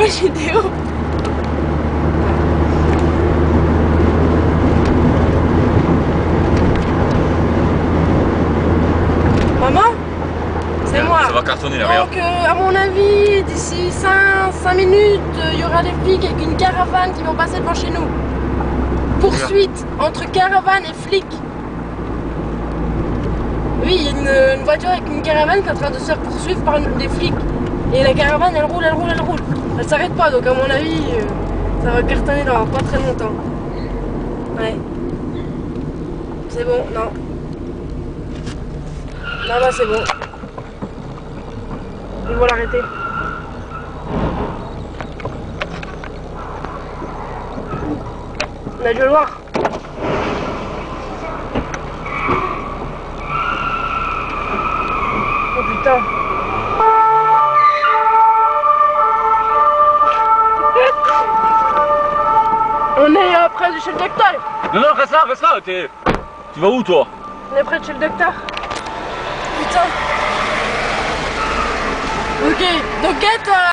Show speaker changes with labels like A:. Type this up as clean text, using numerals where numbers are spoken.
A: vidéo. Maman, c'est moi.
B: Ça va cartonner là, regarde.
A: Donc à mon avis, d'ici 5 minutes, il y aura des flics avec une caravane qui vont passer devant chez nous. Poursuite entre caravane et flics. Oui, il y a une voiture avec une caravane qui est en train de se faire poursuivre par des flics. Et la caravane, elle roule, elle roule, elle roule. Elle s'arrête pas, donc à mon avis, ça va cartonner dans pas très longtemps. Ouais. C'est bon, non. Non, là, c'est bon. Ils vont l'arrêter. On a dû le voir. Oh putain. On est près de chez le docteur.
B: Non, non, reste là, tu vas où toi?
A: On est près de chez le docteur. Putain. Ok, donc